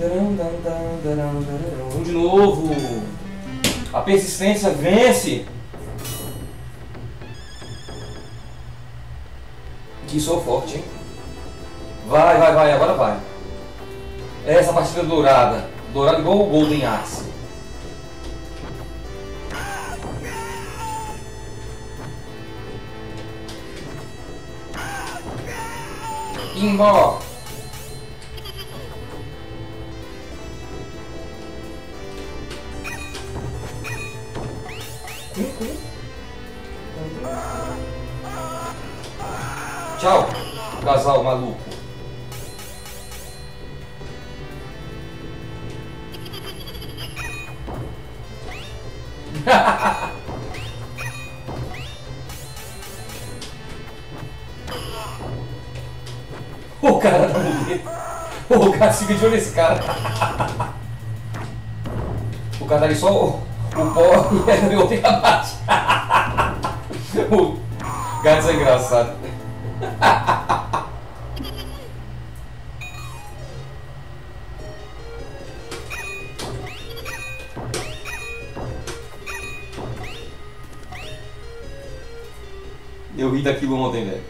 Vamos de novo. A persistência vence. Que sou forte, hein? Vai, vai, vai, agora vai. Essa partida dourada. Dourada igual o Golden Axe. Pimba! Tchau, casal maluco. O cara da muleta. O cara fica de olho nesse cara. O cara tá ali só o pó e eu tenho a parte. O gato é engraçado. Eu ri daquilo ontem, velho.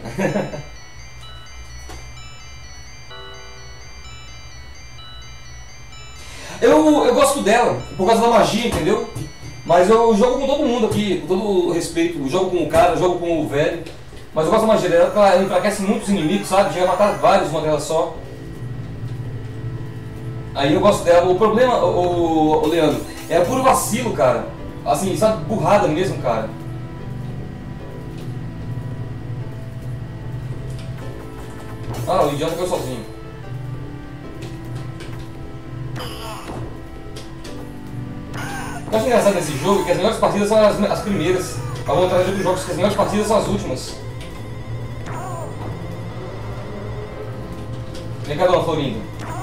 Eu gosto dela, por causa da magia, entendeu? Mas eu jogo com todo mundo aqui, com todo respeito. Eu jogo com o cara, eu jogo com o velho. Mas eu gosto da magia dela, porque ela enfraquece muitos inimigos, sabe? Chega a matar vários uma dela só. Aí eu gosto dela. O problema, o Leandro, é puro vacilo, cara. Assim, sabe? Burrada mesmo, cara. Ah, o idiota caiu sozinho. O que eu acho engraçado nesse jogo é que as melhores partidas são as primeiras. A vontade dos jogos que as melhores partidas são as últimas. Vem cá, dona Florinda.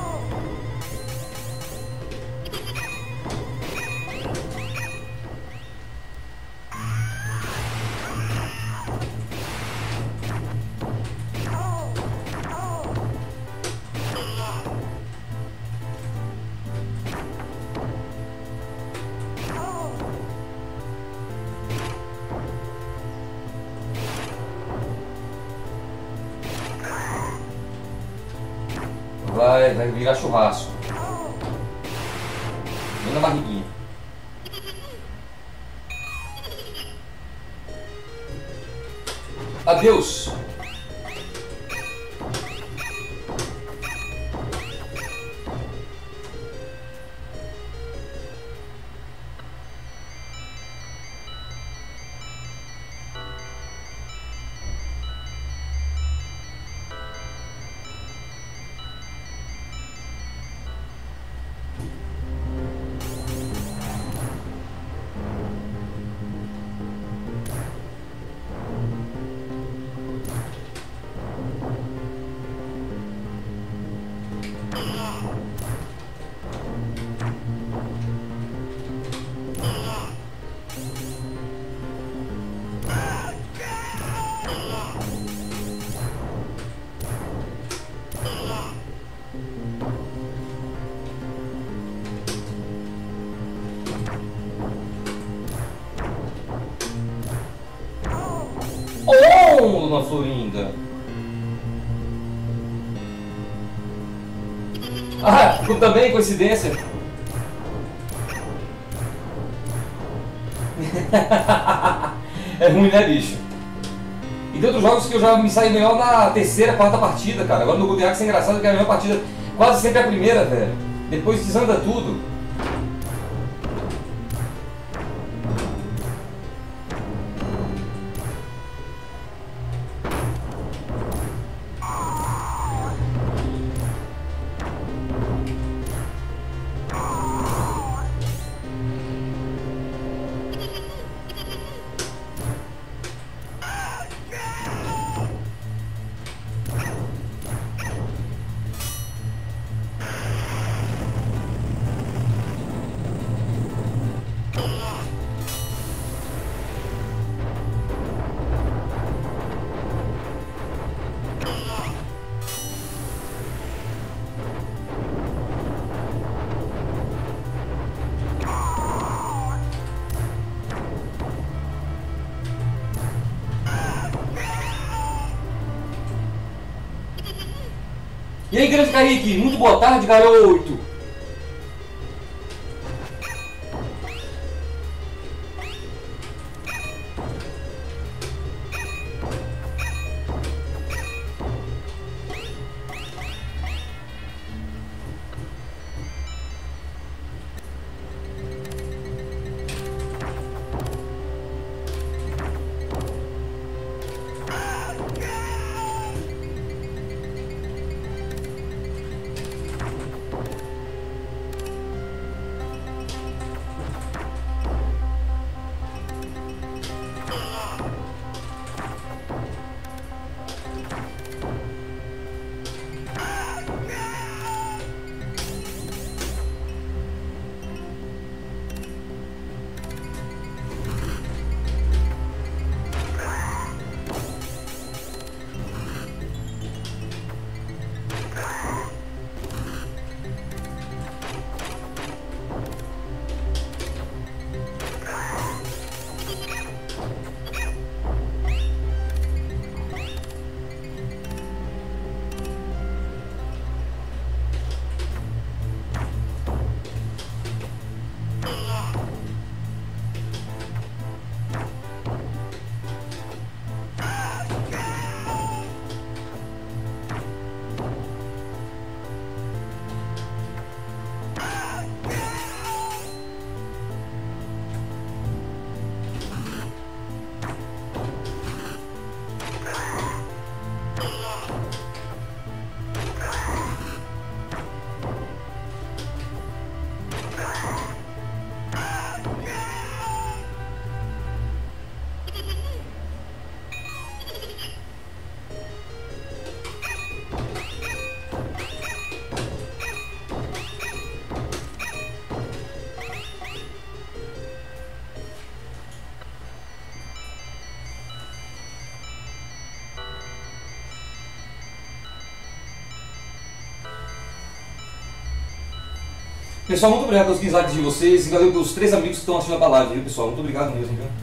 Vai virar churrasco. Vem na barriguinha. Adeus. Oh, dona Florinda. Ah, também coincidência. É ruim, né, bicho? E tem outros jogos que eu já me saio melhor na terceira, quarta partida, cara. Agora no Golden Axe é engraçado que é a melhor partida quase sempre é a primeira, velho. Depois desanda tudo. E aí, grande Kaique, muito boa tarde, garoto. Pessoal, muito obrigado pelos 15 likes de vocês e valeu pelos 3 amigos que estão assistindo a live, viu, pessoal? Muito obrigado mesmo, viu?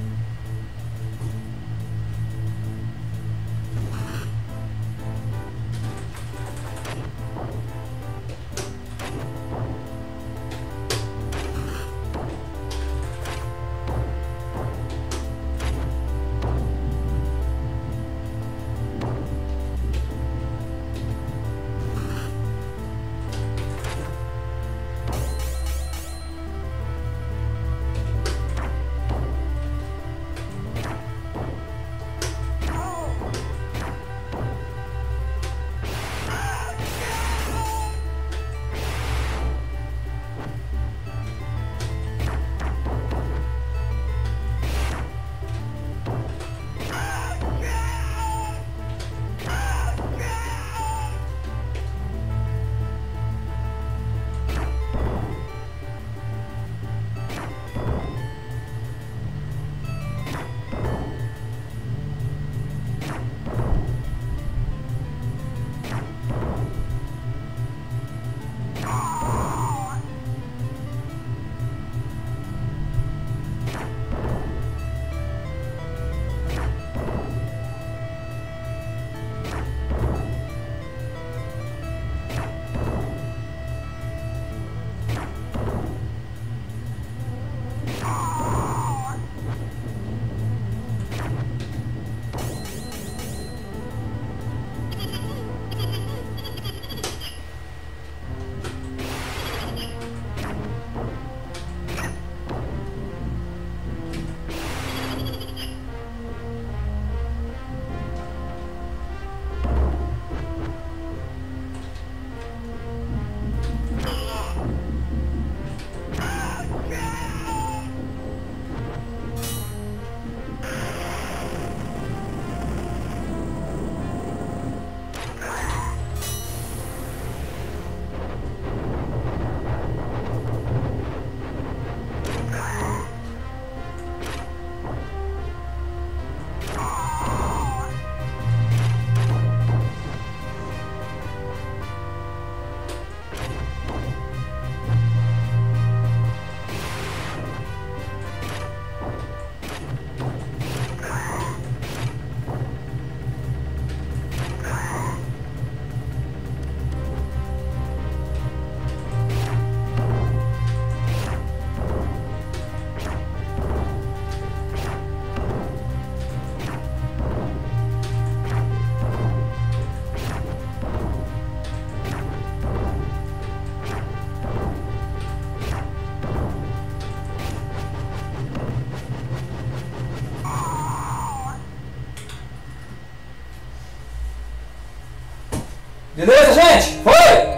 Beleza, gente? Foi!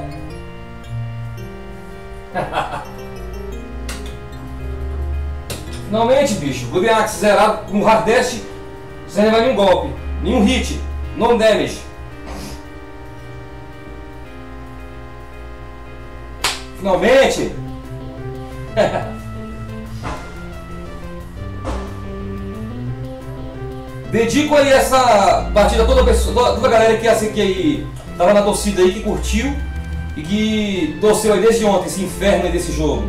Finalmente, bicho. Clube Axe zerado no Hardest sem levar nenhum golpe, nenhum hit, no damage. Finalmente! Dedico aí essa partida a toda a galera que assim que tava na torcida aí, que curtiu e que torceu aí desde ontem esse inferno aí desse jogo.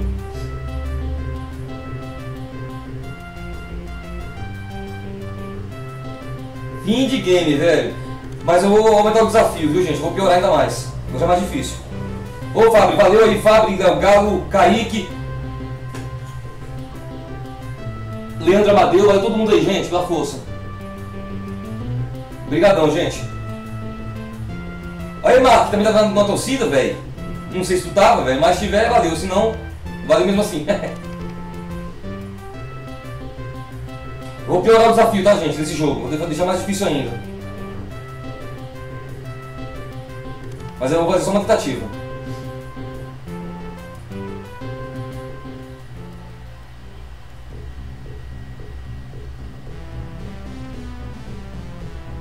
Fim de game, velho. Mas eu vou aumentar o desafio, viu, gente? Eu vou piorar ainda mais. Hoje é mais difícil. Ô, Fábio, valeu aí, Fábio, Galo, Kaique, Leandro Amadeu, valeu todo mundo aí, gente, pela força. Obrigadão, gente. Aí, Marco, também tá na torcida, velho. Não sei se tu tava, velho, mas se tiver, valeu. Se não, valeu mesmo assim. Vou piorar o desafio, tá, gente, nesse jogo. Vou deixar mais difícil ainda. Mas eu vou fazer só uma tentativa.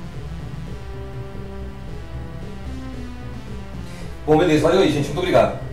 Bom, beleza. Valeu aí, gente. Muito obrigado.